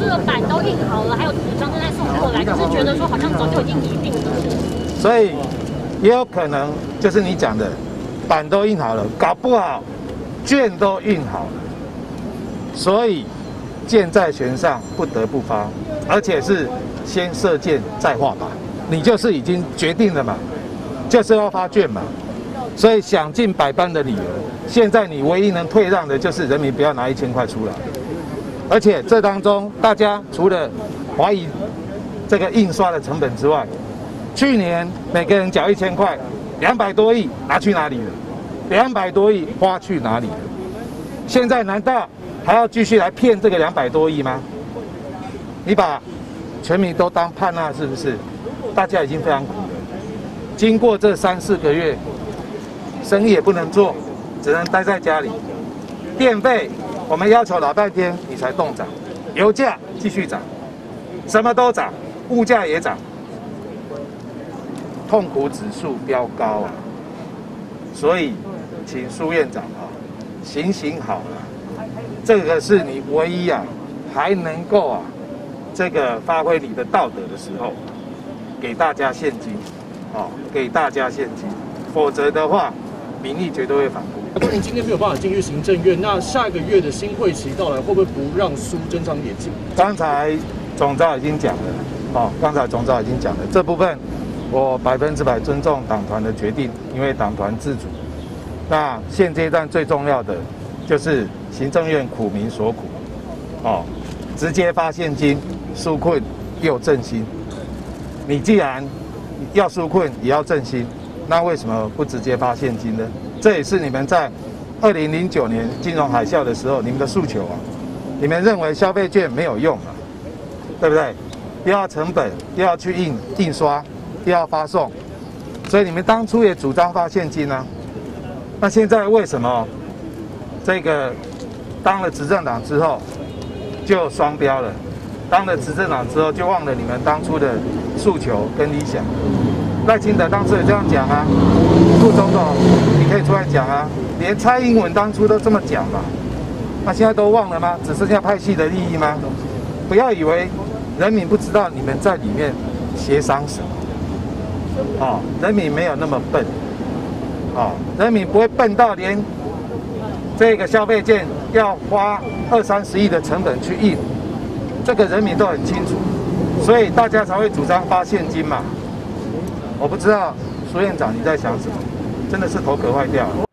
这个板都印好了，还有纸张正在送过来，可是觉得说好像早就已经拟定了。 所以也有可能就是你讲的，板都印好了，搞不好券都印好了，所以箭在弦上不得不发，而且是先射箭再画靶，你就是已经决定了嘛，就是要发券嘛。所以想尽百般的理由，现在你唯一能退让的就是人民不要拿1000块出来。而且这当中，大家除了怀疑这个印刷的成本之外，去年每个人缴1000块，200多亿拿去哪里了？200多亿花去哪里了？现在难道还要继续来骗这个200多亿吗？你把全民都当叛那是不是？大家已经非常苦了，经过这3、4个月。生意也不能做，只能待在家里。电费我们要求老半天你才动涨，油价继续涨，什么都涨，物价也涨，痛苦指数飙高啊！所以，请苏院长啊，行好了，这个是你唯一啊还能够啊这个发挥你的道德的时候，给大家现金，给大家现金，否则的话。民意绝对会反扑。 关于今天没有办法进去行政院，那下个月的新会期到来，会不会不让苏贞昌也进？ 刚才总召已经讲了，刚才总召已经讲了，这部分我100%尊重党团的决定，因为党团自主。那现阶段最重要的就是行政院苦民所苦，直接发现金纾困又振兴。你既然要纾困也要振兴。那为什么不直接发现金呢？这也是你们在2009年金融海啸的时候你们的诉求啊。你们认为消费券没有用啊，对不对？又要成本，又要去印刷，又要发送，所以你们当初也主张发现金啊。那现在为什么这个当了执政党之后就双标了？当了执政党之后就忘了你们当初的诉求跟理想？赖清德当初也这样讲啊，副总统你可以出来讲啊，连蔡英文当初都这么讲嘛，那现在都忘了吗？只剩下派系的利益吗？不要以为人民不知道你们在里面协商什么，人民没有那么笨，人民不会笨到连这个消费券要花20-30亿的成本去印，这个人民都很清楚，所以大家才会主张发现金嘛。我不知道苏院长你在想什么，真的是头壳坏掉了。